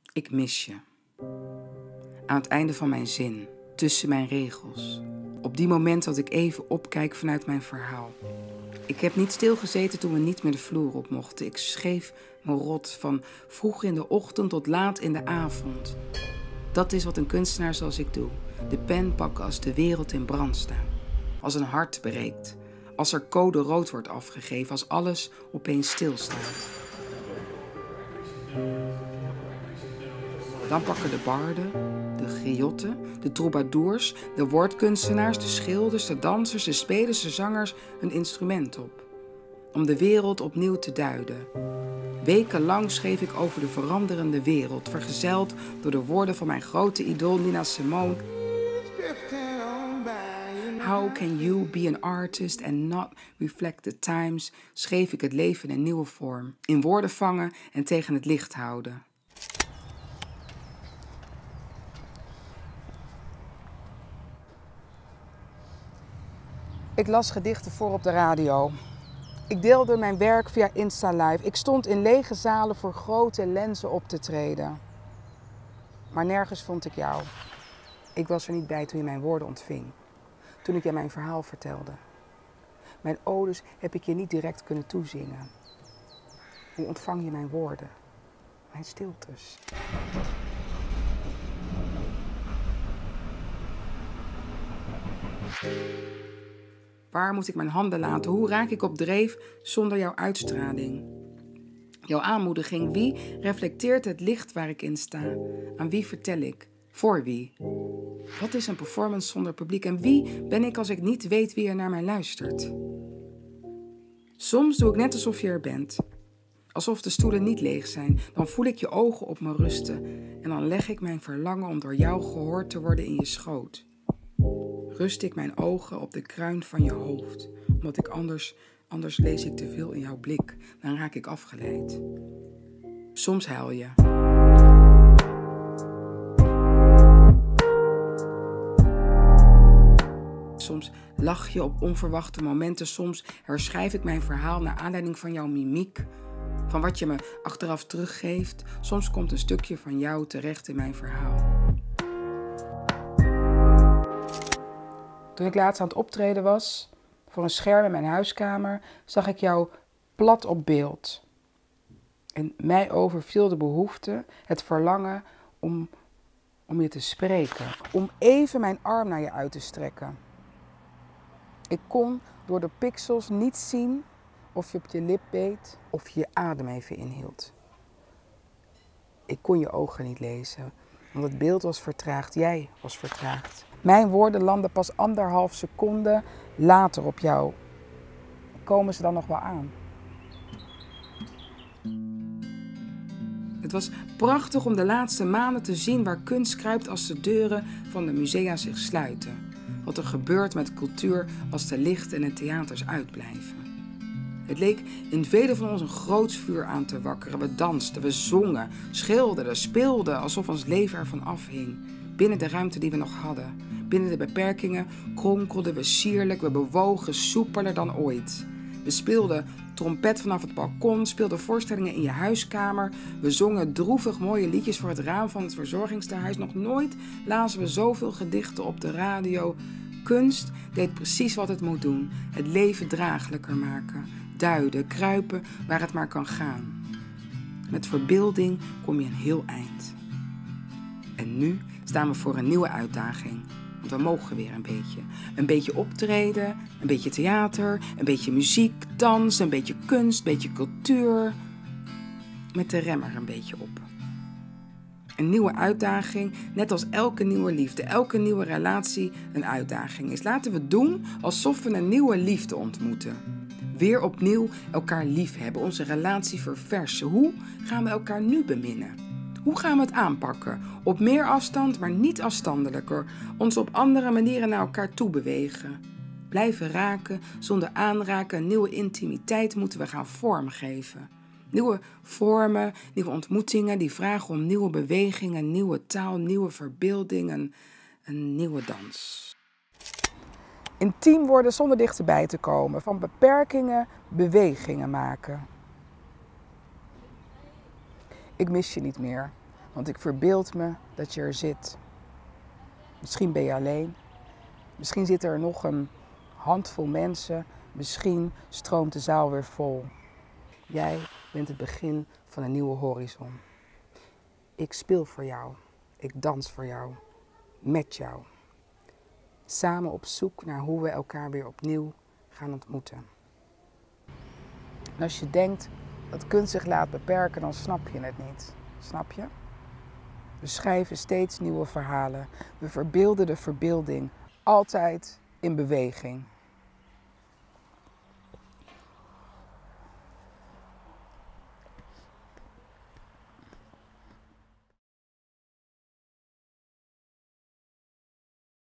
Ik mis je. Aan het einde van mijn zin, tussen mijn regels. Op die moment dat ik even opkijk vanuit mijn verhaal. Ik heb niet stilgezeten toen we niet meer de vloer op mochten. Ik schreef me rot van vroeg in de ochtend tot laat in de avond. Dat is wat een kunstenaar zoals ik doe. De pen pakken als de wereld in brand staat. Als een hart breekt. Als er code rood wordt afgegeven. Als alles opeens stilstaat. Dan pakken de barden, de griotten, de troubadours, de woordkunstenaars, de schilders, de dansers, de spelers, de zangers hun instrument op. Om de wereld opnieuw te duiden. Wekenlang schreef ik over de veranderende wereld, vergezeld door de woorden van mijn grote idool Nina Simone. How can you be an artist and not reflect the times? Schreef ik het leven in een nieuwe vorm. In woorden vangen en tegen het licht houden. Ik las gedichten voor op de radio. Ik deelde mijn werk via Insta Live. Ik stond in lege zalen voor grote lenzen op te treden. Maar nergens vond ik jou. Ik was er niet bij toen je mijn woorden ontving. Toen ik je mijn verhaal vertelde. Mijn odes heb ik je niet direct kunnen toezingen. Hoe ontvang je mijn woorden? Mijn stiltes. Waar moet ik mijn handen laten? Hoe raak ik op dreef zonder jouw uitstraling? Jouw aanmoediging, wie reflecteert het licht waar ik in sta? Aan wie vertel ik? Voor wie? Wat is een performance zonder publiek? En wie ben ik als ik niet weet wie er naar mij luistert? Soms doe ik net alsof je er bent. Alsof de stoelen niet leeg zijn. Dan voel ik je ogen op me rusten. En dan leg ik mijn verlangen om door jou gehoord te worden in je schoot. Rust ik mijn ogen op de kruin van je hoofd. Omdat ik anders lees ik te veel in jouw blik. Dan raak ik afgeleid. Soms huil je. Soms lach je op onverwachte momenten. Soms herschrijf ik mijn verhaal naar aanleiding van jouw mimiek. Van wat je me achteraf teruggeeft. Soms komt een stukje van jou terecht in mijn verhaal. Toen ik laatst aan het optreden was, voor een scherm in mijn huiskamer, zag ik jou plat op beeld. En mij overviel de behoefte, het verlangen om je te spreken. Om even mijn arm naar je uit te strekken. Ik kon door de pixels niet zien of je op je lip beet of je je adem even inhield. Ik kon je ogen niet lezen, want het beeld was vertraagd, jij was vertraagd. Mijn woorden landen pas 1,5 seconde later op jou. Komen ze dan nog wel aan? Het was prachtig om de laatste maanden te zien waar kunst kruipt als de deuren van de musea zich sluiten. Wat er gebeurt met cultuur als de lichten en de theaters uitblijven. Het leek in velen van ons een groots vuur aan te wakkeren. We dansten, we zongen, schilderden, speelden alsof ons leven ervan afhing. Binnen de ruimte die we nog hadden. Binnen de beperkingen kronkelden we sierlijk, we bewogen soepeler dan ooit. We speelden trompet vanaf het balkon, speelden voorstellingen in je huiskamer. We zongen droevig mooie liedjes voor het raam van het verzorgingstehuis. Nog nooit lazen we zoveel gedichten op de radio. Kunst deed precies wat het moet doen. Het leven draaglijker maken. Duiden, kruipen waar het maar kan gaan. Met verbeelding kom je een heel eind. En nu staan we voor een nieuwe uitdaging. Want we mogen weer een beetje. Een beetje optreden, een beetje theater, een beetje muziek, dans, een beetje kunst, een beetje cultuur. Met de rem er een beetje op. Een nieuwe uitdaging, net als elke nieuwe liefde, elke nieuwe relatie een uitdaging is. Laten we doen alsof we een nieuwe liefde ontmoeten. Weer opnieuw elkaar lief hebben, onze relatie verversen. Hoe gaan we elkaar nu beminnen? Hoe gaan we het aanpakken? Op meer afstand, maar niet afstandelijker. Ons op andere manieren naar elkaar toe bewegen. Blijven raken, zonder aanraken. Een nieuwe intimiteit moeten we gaan vormgeven. Nieuwe vormen, nieuwe ontmoetingen die vragen om nieuwe bewegingen, nieuwe taal, nieuwe verbeeldingen, een nieuwe dans. Intiem worden zonder dichterbij te komen. Van beperkingen bewegingen maken. Ik mis je niet meer. Want ik verbeeld me dat je er zit. Misschien ben je alleen. Misschien zit er nog een handvol mensen. Misschien stroomt de zaal weer vol. Jij bent het begin van een nieuwe horizon. Ik speel voor jou. Ik dans voor jou. Met jou. Samen op zoek naar hoe we elkaar weer opnieuw gaan ontmoeten. En als je denkt dat kunst zich laat beperken, dan snap je het niet. Snap je? We schrijven steeds nieuwe verhalen. We verbeelden de verbeelding. Altijd in beweging.